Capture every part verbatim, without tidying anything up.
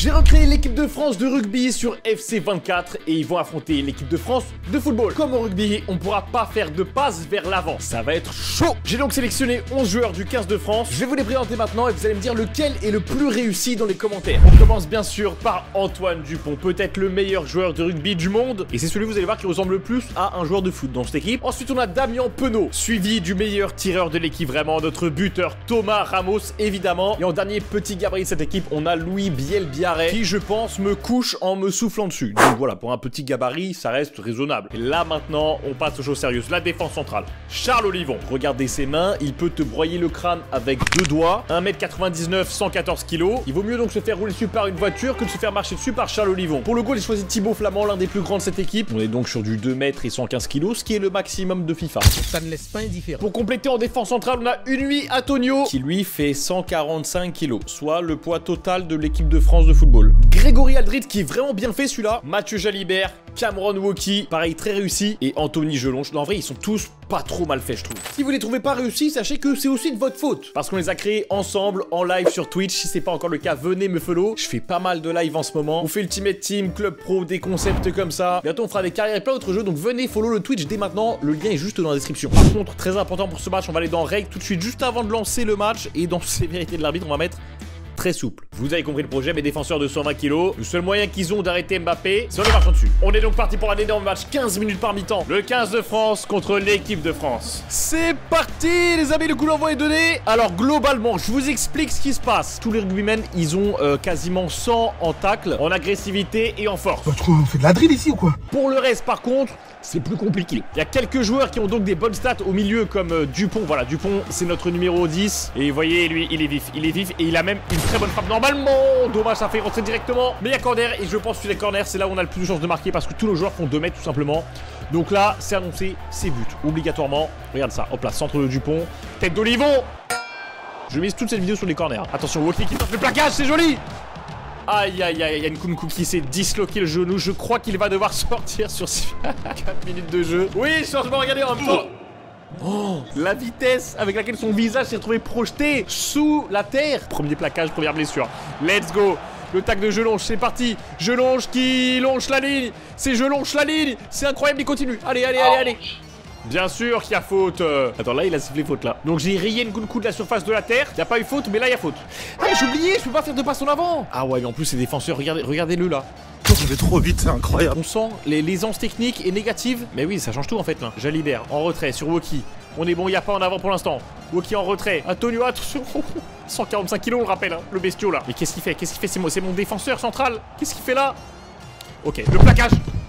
J'ai recréé l'équipe de France de rugby sur F C vingt-quatre et ils vont affronter l'équipe de France de football. Comme au rugby, on pourra pas faire de passe vers l'avant. Ça va être chaud. J'ai donc sélectionné onze joueurs du quinze de France. Je vais vous les présenter maintenant et vous allez me dire lequel est le plus réussi dans les commentaires. On commence bien sûr par Antoine Dupont, peut-être le meilleur joueur de rugby du monde. Et c'est celui, vous allez voir, qui ressemble le plus à un joueur de foot dans cette équipe. Ensuite, on a Damien Penaud, suivi du meilleur tireur de l'équipe, vraiment notre buteur Thomas Ramos, évidemment. Et en dernier petit gabarit de cette équipe, on a Louis Bielbiarré, qui je pense me couche en me soufflant dessus. Donc voilà, pour un petit gabarit, ça reste raisonnable. Et là maintenant, on passe aux choses sérieuses. La défense centrale. Charles Olivon, regardez ses mains, il peut te broyer le crâne avec deux doigts. un mètre quatre-vingt-dix-neuf, cent quatorze kilos. Il vaut mieux donc se faire rouler dessus par une voiture que de se faire marcher dessus par Charles Olivon. Pour le goal, j'ai choisi Thibaut Flamand, l'un des plus grands de cette équipe. On est donc sur du deux mètres et cent quinze kilos, ce qui est le maximum de FIFA. Ça ne laisse pas indifférent. Pour compléter en défense centrale, on a Unui Antonio, qui lui fait cent quarante-cinq kilos, soit le poids total de l'équipe de France de football. Grégory Aldrit, qui est vraiment bien fait celui-là. Mathieu Jalibert, Cameron Woki, pareil très réussi. Et Anthony Gelonche. En vrai, ils sont tous pas trop mal faits, je trouve. Si vous les trouvez pas réussis, sachez que c'est aussi de votre faute. Parce qu'on les a créés ensemble en live sur Twitch. Si c'est pas encore le cas, venez me follow. Je fais pas mal de live en ce moment. On fait Ultimate Team, Club Pro, des concepts comme ça. Bientôt, on fera des carrières et plein d'autres jeux. Donc venez follow le Twitch dès maintenant. Le lien est juste dans la description. Par contre, très important pour ce match, on va aller dans règles tout de suite, juste avant de lancer le match. Et dans sévérité de l'arbitre, on va mettre très souple. Vous avez compris le projet, mes défenseurs de cent vingt kilos. Le seul moyen qu'ils ont d'arrêter Mbappé, c'est en les marchant dessus. On est donc parti pour un énorme match, quinze minutes par mi-temps. Le quinze de France contre l'équipe de France. C'est parti les amis, le coup d'envoi est donné. Alors globalement, je vous explique ce qui se passe. Tous les rugbymen, ils ont euh, quasiment cent en tacle, en agressivité et en force. Bah, tu trouves, on fait de la drill ici ou quoi? Pour le reste par contre, c'est plus compliqué. Il y a quelques joueurs qui ont donc des bonnes stats au milieu comme euh, Dupont. Voilà, Dupont, c'est notre numéro dix. Et vous voyez, lui, il est vif. Il est vif et il a même une très bonne frappe normalement. Dommage, ça fait rentrer directement. Mais il y a corner et je pense que les corners, c'est là où on a le plus de chances de marquer parce que tous nos joueurs font deux mètres tout simplement. Donc là, c'est annoncé, c'est but. Obligatoirement. Regarde ça. Hop là, centre de Dupont. Tête d'Olivon. Je mise toute cette vidéo sur les corners. Attention, Woki qui tente le plaquage, c'est joli. Aïe aïe aïe, il y a Nkunku qui s'est disloqué le genou. Je crois qu'il va devoir sortir sur quatre minutes de jeu. Oui, changement, regardez en même temps. Oh, la vitesse avec laquelle son visage s'est retrouvé projeté sous la terre. Premier plaquage, première blessure. Let's go. Le tac de Gelonche, c'est parti. Gelonche qui longe la ligne. C'est Gelonche la ligne. C'est incroyable, il continue. Allez, allez, allez, allez. Bien sûr qu'il y a faute. Attends, là, il a sifflé faute, là. Donc, j'ai rayé Nkunku de la surface de la terre. Il n'y a pas eu faute, mais là, il y a faute. Ah, mais j'ai oublié, je peux pas faire de passe en avant. Ah ouais, mais en plus, ces défenseurs, regardez, regardez-le, là. Ça fait trop vite, c'est incroyable. On sent les l'aisance technique et négative. Mais oui, ça change tout, en fait, là. Jalibert, en retrait, sur Woki. On est bon, il n'y a pas en avant pour l'instant. Woki en retrait. Antonio, attention. cent quarante-cinq kilos, on le rappelle, hein, le bestiau, là. Mais qu'est-ce qu'il fait? Qu'est-ce qu'il fait? C'est mon, c'est mon défenseur central. Qu'est-ce qu'il fait, là? Ok, le plaquage.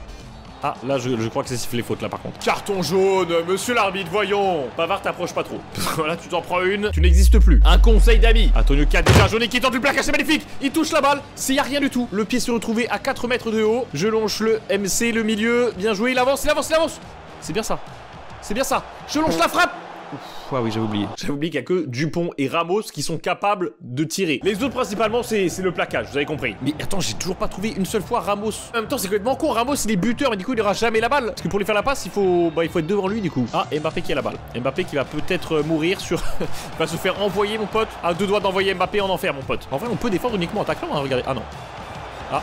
Ah, là, je, je crois que c'est sifflé faute, là, par contre. Carton jaune, monsieur l'arbitre, voyons. Pavard, t'approche pas trop. Voilà, tu t'en prends une. Tu n'existes plus. Un conseil d'amis. Antonio qui a déjà jaune et qui tente du plaquage, c'est magnifique. Il touche la balle. C'est y a rien du tout. Le pied s'est retrouvé à quatre mètres de haut. Je longe le M C, le milieu. Bien joué, il avance, il avance, il avance. C'est bien ça. C'est bien ça. Je longe la frappe. Ouf, ah oui, j'avais oublié. J'avais oublié qu'il n'y a que Dupont et Ramos qui sont capables de tirer. Les autres, principalement, c'est le plaquage, vous avez compris. Mais attends, j'ai toujours pas trouvé une seule fois Ramos. En même temps, c'est complètement con. Ramos, il est buteur, mais du coup, il aura jamais la balle. Parce que pour lui faire la passe, il faut, bah, il faut être devant lui, du coup. Ah, Mbappé qui a la balle. Mbappé qui va peut-être mourir sur. Il va se faire envoyer, mon pote. À deux doigts d'envoyer Mbappé en enfer, mon pote. En vrai, on peut défendre uniquement en taclant, hein, regardez. Ah non. Ah.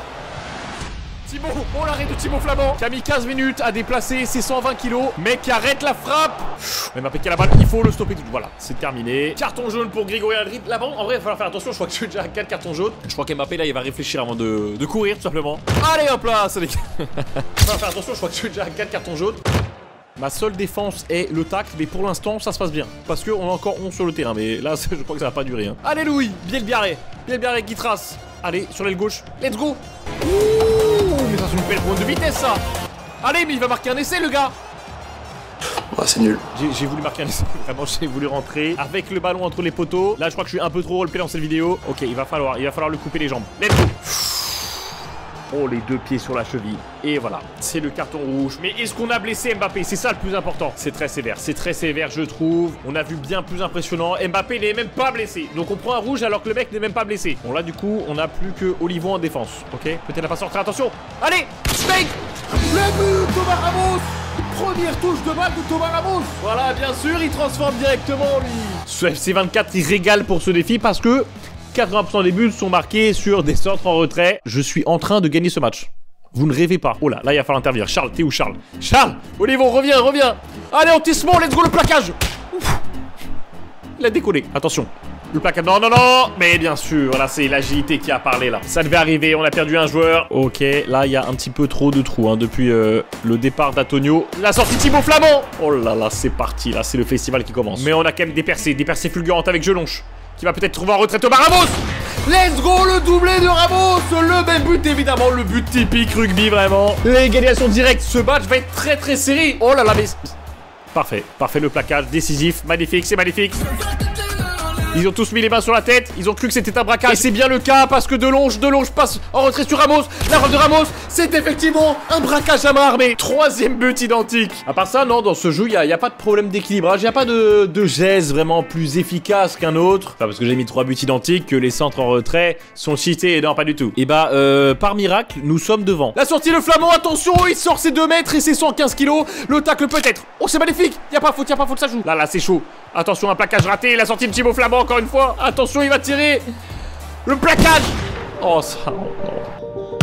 Thibaut, oh l'arrêt de Thibaut Flamand qui a mis quinze minutes à déplacer ses cent vingt kilos. Mec qui arrête la frappe. Mbappé qui a la balle, il faut le stopper tout. Voilà, c'est terminé. Carton jaune pour Grégory Aldrit. Là-bas, en vrai, il va falloir faire attention. Je crois que j'ai déjà quatre cartons jaunes. Je crois qu'Mbappé là, il va réfléchir avant de, de courir tout simplement. Allez hop là, c'est les gars. Il va faire attention, je crois que j'ai déjà quatre cartons jaunes. Ma seule défense est le tacle, mais pour l'instant ça se passe bien. Parce qu'on a encore onze sur le terrain, mais là je crois que ça va pas durer. Hein. Allez Louis, Bielbiarré. Bielbiarré qui trace. Allez, sur l'aile gauche. Let's go. Ouh, mais ça c'est une belle pointe de vitesse ça. Allez, mais il va marquer un essai le gars. Ah, c'est nul. J'ai voulu marquer un essai, vraiment j'ai voulu rentrer avec le ballon entre les poteaux. Là je crois que je suis un peu trop roleplay dans cette vidéo. Ok, il va falloir, il va falloir le couper les jambes. Let's go. Oh, les deux pieds sur la cheville. Et voilà, c'est le carton rouge. Mais est-ce qu'on a blessé Mbappé? C'est ça le plus important. C'est très sévère, c'est très sévère je trouve. On a vu bien plus impressionnant. Mbappé n'est même pas blessé. Donc on prend un rouge alors que le mec n'est même pas blessé. Bon là du coup, on n'a plus que Olivon en défense. Ok, peut-être la pas sortir, attention. Allez, steak. Le but, Thomas Ramos. Première touche de balle de Thomas Ramos. Voilà, bien sûr, il transforme directement lui. Ce F C vingt-quatre, il régale pour ce défi parce que quatre-vingts pour cent des buts sont marqués sur des centres en retrait. Je suis en train de gagner ce match. Vous ne rêvez pas. Oh là, là il va falloir intervenir. Charles, t'es où Charles? Charles, Olivon, reviens, reviens. Allez, antissement, let's go le plaquage. Ouf. Il a décollé. Attention. Le plaquage. Non, non, non. Mais bien sûr, là c'est l'agilité qui a parlé là. Ça devait arriver, on a perdu un joueur. Ok, là il y a un petit peu trop de trous hein, depuis euh, le départ d'Antonio. La sortie Thibaut Flamand. Oh là là, c'est parti. Là, c'est le festival qui commence. Mais on a quand même des percées, des percées fulgurantes avec Jelonche. Qui va peut-être trouver en retraite Thomas Ramos. Let's go, le doublé de Ramos. Le même but évidemment, le but typique rugby vraiment. L'égalisation directe, ce match va être très très serré. Oh là là, mais... Parfait, parfait le plaquage, décisif, magnifique, c'est magnifique. Ils ont tous mis les mains sur la tête, ils ont cru que c'était un braquage. Et c'est bien le cas parce que Delonge, Delonge passe en retrait sur Ramos. La frappe de Ramos, c'est effectivement un braquage à main armée. Troisième but identique. À part ça, non, dans ce jeu, il n'y a, a pas de problème d'équilibrage. Il n'y a pas de, de geste vraiment plus efficace qu'un autre. Enfin, parce que j'ai mis trois buts identiques, que les centres en retrait sont cheatés. Non, pas du tout. Et bah, euh, par miracle, nous sommes devant. La sortie, le Flamand, attention, il sort ses deux mètres et ses cent quinze kilos. Le tacle peut-être. Oh, c'est magnifique. Il n'y a pas faute, il n'y a pas faute, ça joue. Là, là, c'est chaud. Attention, un plaquage raté. La sortie de Thibaut Flamand, encore une fois. Attention, il va tirer. Le plaquage. Oh, ça. Oh, non.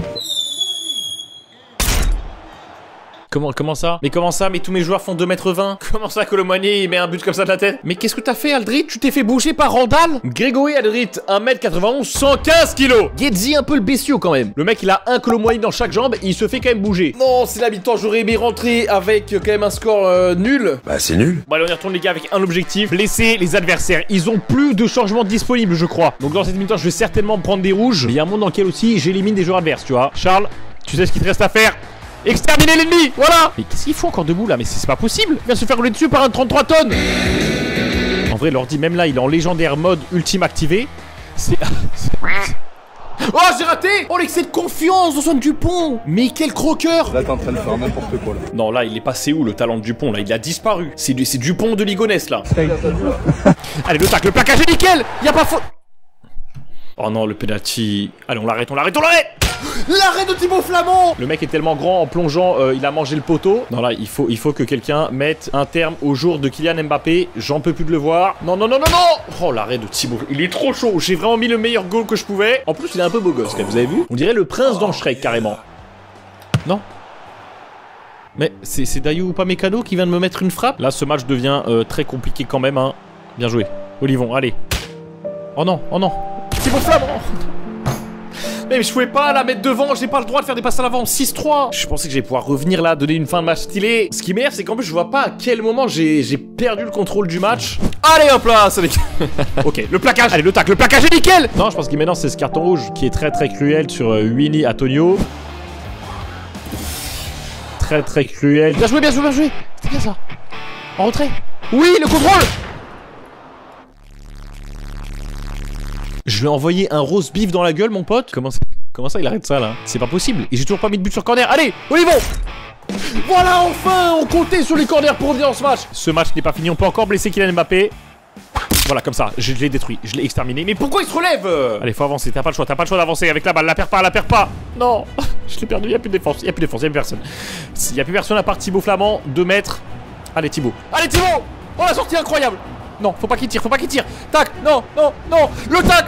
Comment, comment ça? Mais comment ça? Mais tous mes joueurs font deux mètres vingt. Comment ça que le Moigné il met un but comme ça de la tête? Mais qu'est-ce que t'as fait, Aldrit? Tu t'es fait bouger par Randall? Grégory Aldrit, un mètre quatre-vingt-onze, cent quinze kilos. Gedzi un peu le bestiau quand même. Le mec il a un Colomboigny dans chaque jambe et il se fait quand même bouger. Non, c'est la mi-temps, j'aurais aimé rentrer avec quand même un score euh, nul. Bah c'est nul. Bon allez, on y retourne les gars avec un objectif. Blesser les adversaires. Ils ont plus de changements disponibles je crois. Donc dans cette mi-temps je vais certainement me prendre des rouges. Mais il y a un monde dans lequel aussi j'élimine des joueurs adverses, tu vois. Charles, tu sais ce qu'il te reste à faire? Exterminer l'ennemi, voilà. Mais qu'est-ce qu'il faut encore debout là? Mais c'est pas possible. Il va se faire rouler dessus par un trente-trois tonnes. En vrai, l'ordi même là, il est en légendaire mode ultime activé. C'est... Oh, j'ai raté. Oh, l'excès de confiance d'Antoine Dupont. Mais quel croqueur. Là, t'es en train de faire n'importe quoi là. Non, là, il est passé où le talent de Dupont? Là, il a disparu. C'est du... Dupont de Ligonnès là. Allez, le tacle, le plaquage est nickel. Y a pas faute. Oh non, le penalty. Allez, on l'arrête, on l'arrête, on l'arrête. L'arrêt de Thibaut Flamand. Le mec est tellement grand en plongeant, euh, il a mangé le poteau. Non là, il faut, il faut que quelqu'un mette un terme au jour de Kylian Mbappé. J'en peux plus de le voir. Non, non, non, non, non. Oh, l'arrêt de Thibaut. Il est trop chaud. J'ai vraiment mis le meilleur goal que je pouvais. En plus, il est un peu beau gosse, vous avez vu? On dirait le prince dans Shrek, carrément. Non. Mais c'est Dayou Upamecano qui vient de me mettre une frappe. Là, ce match devient euh, très compliqué quand même, hein. Bien joué. Olivon, allez. Oh non, oh non. Thibaut Flamand. Mais je pouvais pas la mettre devant, j'ai pas le droit de faire des passes à l'avant. Six trois. Je pensais que j'allais pouvoir revenir là, donner une fin de match stylée. Ce qui m'énerve, c'est qu'en plus je vois pas à quel moment j'ai perdu le contrôle du match. Allez hop là, c'est ok, le plaquage. Allez, le tac, le plaquage est nickel. Non, je pense que maintenant c'est ce carton rouge qui est très très cruel sur euh, Winnie Antonio. Très très cruel. Bien joué, bien joué, bien joué. C'est bien ça. En retrait. Oui, le contrôle. Je lui ai envoyé un roast beef dans la gueule, mon pote. Comment ça, comment ça il arrête ça, là? C'est pas possible. Et j'ai toujours pas mis de but sur corner. Allez, Olivon. Voilà, enfin, on comptait sur les corners pour revenir dans ce match. Ce match n'est pas fini. On peut encore blesser Kylian Mbappé. Voilà, comme ça. Je l'ai détruit. Je l'ai exterminé. Mais pourquoi il se relève? Allez, faut avancer. T'as pas le choix. T'as pas le choix d'avancer avec la balle. La perds pas, la perds pas. Non. Je l'ai perdu. Il y a plus de défense. Il y a plus de défense. Il y a plus personne. Il y a plus personne à part Thibaut Flamand. deux mètres. Allez, Thibaut. Allez, Thibaut. Oh, la sortie incroyable. Non, faut pas qu'il tire, faut pas qu'il tire. Tac, non, non, non. Le tac.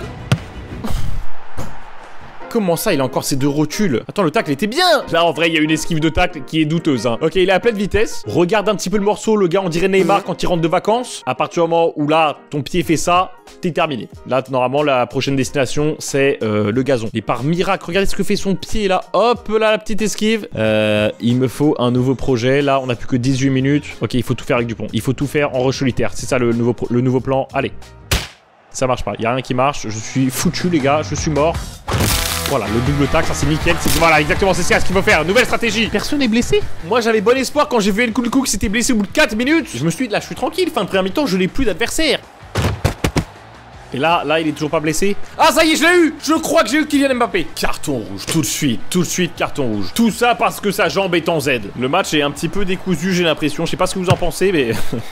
Comment ça, il a encore ses deux rotules? Attends, le tacle était bien. Là, en vrai, il y a une esquive de tacle qui est douteuse, hein. Ok, il est à pleine vitesse. Regarde un petit peu le morceau, le gars, on dirait Neymar quand il rentre de vacances. À partir du moment où là, ton pied fait ça, t'es terminé. Là, normalement, la prochaine destination, c'est euh, le gazon. Et par miracle, regardez ce que fait son pied, là. Hop, là, la petite esquive. Euh, il me faut un nouveau projet. Là, on a plus que dix-huit minutes. Ok, il faut tout faire avec Dupont. Il faut tout faire en rush solitaire. C'est ça, le nouveau, le nouveau plan. Allez. Ça marche pas. Il y a rien qui marche. Je suis foutu, les gars. Je suis mort. Voilà, le double tac, ça c'est nickel. Voilà, exactement, c'est ça ce qu'il faut faire. Nouvelle stratégie. Personne n'est blessé. Moi, j'avais bon espoir quand j'ai vu El Koulkou qui s'était blessé au bout de quatre minutes. Je me suis dit, là, je suis tranquille. Fin de première mi-temps, je n'ai plus d'adversaire. Et là, là, il est toujours pas blessé. Ah, ça y est, je l'ai eu. Je crois que j'ai eu Kylian Mbappé. Carton rouge, tout de suite, tout de suite, carton rouge. Tout ça parce que sa jambe est en Z. Le match est un petit peu décousu, j'ai l'impression. Je sais pas ce que vous en pensez, mais...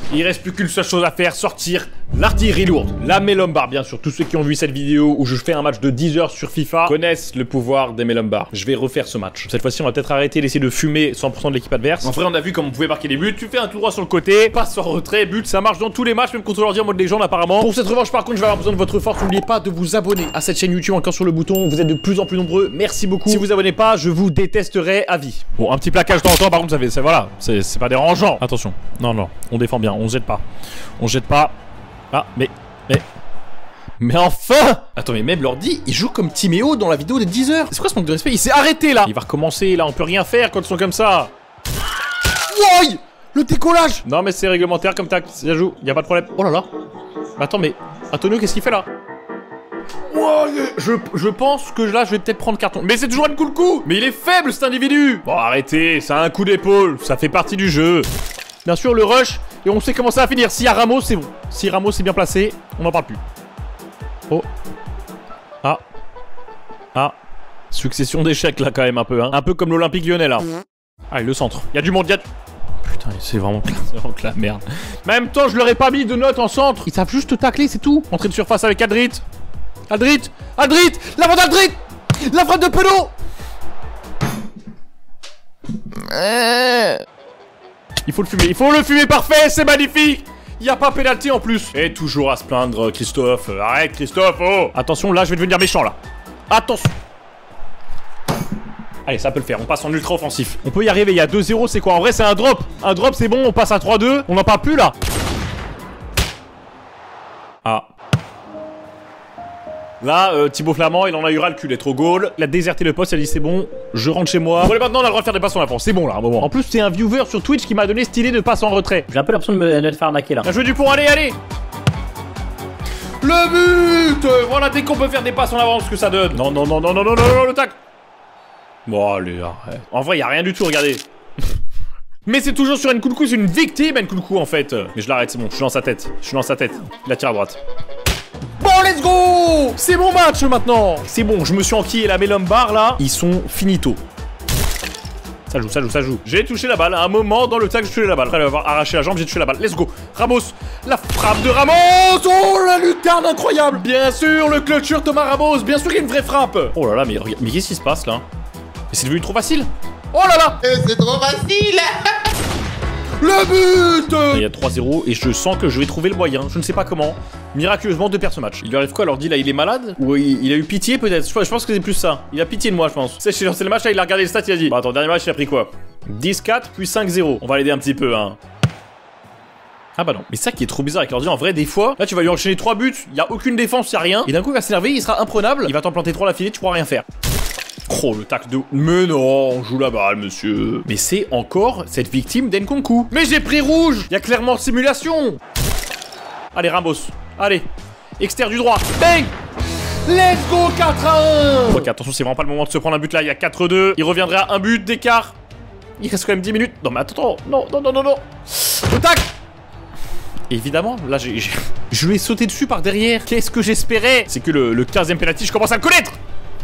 Il reste plus qu'une seule chose à faire, sortir l'artillerie lourde. La Melon Bar, bien sûr. Tous ceux qui ont vu cette vidéo où je fais un match de dix heures sur FIFA connaissent le pouvoir des Melon Bar. Je vais refaire ce match. Cette fois-ci, on va peut-être arrêter d'essayer de fumer cent pour cent de l'équipe adverse. En vrai, on a vu comment on pouvait marquer des buts. Tu fais un tout droit sur le côté, passe en retrait, but. Ça marche dans tous les matchs, même contre l'ordi en mode légende apparemment. Pour cette revanche, par contre, je vais avoir besoin de votre force. N'oubliez pas de vous abonner à cette chaîne YouTube en cliquant sur le bouton. Vous êtes de plus en plus nombreux. Merci beaucoup. Si vous vous abonnez pas, je vous détesterai à vie. Bon, un petit plaquage de temps en temps, par contre, ça fait, ça, voilà, c'est pas dérangeant. Attention. Non, non, on défend bien, on se jette pas. On se jette pas. Ah, mais, mais... Mais enfin! Attends, mais même l'ordi, il joue comme Timéo dans la vidéo des dix heures. C'est quoi ce manque de respect? Il s'est arrêté là! Il va recommencer là, on peut rien faire quand ils sont comme ça. Woy! Le décollage! Non, mais c'est réglementaire comme tac, ça joue, y a pas de problème. Oh là là! Mais attends, mais Antonio, qu'est-ce qu'il fait là? Wow, je, je pense que là je vais peut-être prendre carton. Mais c'est toujours un cool coup. Mais il est faible cet individu. Bon arrêtez, ça a un coup d'épaule. Ça fait partie du jeu. Bien sûr le rush. Et on sait comment ça va finir. S'il y a Ramos c'est bon. Si Ramos est bien placé, on n'en parle plus. Oh. Ah. Ah. Succession d'échecs là quand même un peu hein. Un peu comme l'Olympique Lyonnais là. Ah et le centre. Il y a du monde, il y a... Putain c'est vraiment, vraiment que la merde. Mais en même temps je leur ai pas mis de notes en centre. Ils savent juste tacler c'est tout. Entrée de surface avec Aldrit. Aldrit! Aldrit! La frappe d'Aldrit! La frappe de Penaud! Il faut le fumer, il faut le fumer parfait, c'est magnifique! Il n'y a pas pénalty en plus! Et toujours à se plaindre, Christophe. Arrête, Christophe, oh! Attention, là, je vais devenir méchant, là. Attention! Allez, ça peut le faire, on passe en ultra offensif. On peut y arriver, il y a deux zéro, c'est quoi? En vrai, c'est un drop. Un drop, c'est bon, on passe à trois deux. On n'en parle plus, là. Ah. Là, euh, Thibaut Flamand, il en a eu ras le cul d'être au goal. Il a déserté le poste, il a dit c'est bon, je rentre chez moi. Bon, et maintenant on a le droit de faire des passes en avant, c'est bon là, un moment. En plus, c'est un viewer sur Twitch qui m'a donné cette idée de passe en retrait. J'ai un peu l'impression de me, de me faire arnaquer là. Bien joué Dupont, allez, allez. Le but. Voilà, dès qu'on peut faire des passes en avant, ce que ça donne. Non, non, non, non, non, non, non, non, le tac. Bon, allez, arrête. En vrai, y a rien du tout, regardez. Mais c'est toujours sur Nkunku, c'est une victime Nkunku en fait. Mais je l'arrête, c'est bon, je suis dans sa tête. Je suis dans sa tête. Il a tiré à droite. Bon, let's go! C'est mon match maintenant! C'est bon, je me suis enquillé la Melon Bar là. Ils sont finito. Ça joue, ça joue, ça joue. J'ai touché la balle à un moment dans le tag, j'ai touché la balle. Après avoir arraché la jambe, j'ai touché la balle. Let's go! Ramos! La frappe de Ramos! Oh, la lucarne incroyable! Bien sûr, le clôture Thomas Ramos! Bien sûr qu'il y a une vraie frappe! Oh là là, mais, mais qu'est-ce qui se passe là? Mais c'est devenu trop facile! Oh là là! C'est trop facile! Le but! Il y a trois zéro et je sens que je vais trouver le moyen, je ne sais pas comment, miraculeusement de perdre ce match. Il lui arrive quoi alors? Dit là, il est malade? Ou il, il a eu pitié peut-être? je, je pense que c'est plus ça. Il a pitié de moi, je pense. C'est le match là, il a regardé les stats, il a dit bah attends, dernier match, il a pris quoi? dix quatre puis cinq zéro. On va l'aider un petit peu, hein. Ah bah non. Mais ça qui est trop bizarre avec l'ordi, en vrai, des fois, là tu vas lui enchaîner trois buts, il y a aucune défense, il y a rien. Et d'un coup, il va s'énerver, il sera imprenable, il va t'en planter trois à la filée, tu pourras rien faire. Oh, le tac de... Mais non, on joue la balle, monsieur. Mais c'est encore cette victime d'Nkunku. Mais j'ai pris rouge. Il y a clairement simulation. Allez, Ramos. Allez. Extérieur du droit. Bang. Let's go, quatre à un. Ok, attention, c'est vraiment pas le moment de se prendre un but là. Il y a quatre deux. Il reviendrait à un but d'écart. Il reste quand même dix minutes. Non, mais attends, non, non, non, non, non. Le tac. Évidemment, là, j'ai... je lui ai sauté dessus par derrière. Qu'est-ce que j'espérais? C'est que le, le quinzième penalty, je commence à le connaître.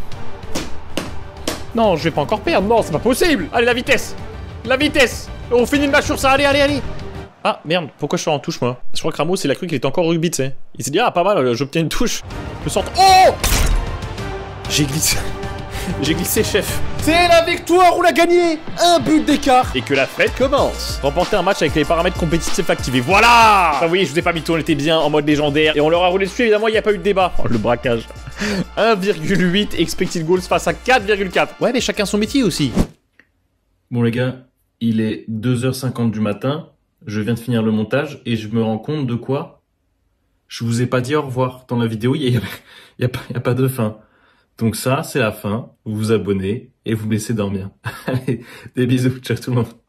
Non, je vais pas encore perdre, non, c'est pas possible. Allez, la vitesse. La vitesse. On finit le match sur ça, allez, allez, allez. Ah, merde, pourquoi je suis en touche, moi? Je crois que Ramos, il a cru qu'il était encore au rugby, tu sais. Il s'est dit, ah, pas mal, j'obtiens une touche. Je sors... Oh! J'ai glissé. J'ai glissé, chef. C'est la victoire, on l'a gagné. Un but d'écart. Et que la fête commence. Remporter un match avec les paramètres compétitifs activés. Voilà. Enfin, vous voyez, je vous ai pas mis tout, on était bien en mode légendaire. Et on leur a roulé dessus, évidemment, il n'y a pas eu de débat. Oh, le braquage. un virgule huit expected goals face à quatre virgule quatre. Ouais, mais chacun son métier aussi. Bon les gars, il est deux heures cinquante du matin, je viens de finir le montage et je me rends compte de quoi? Je vous ai pas dit au revoir. Dans la vidéo, il n'y a, y a, y a pas de fin. Donc ça, c'est la fin. Vous vous abonnez et vous me laissez dormir. Allez, des bisous, ciao tout le monde.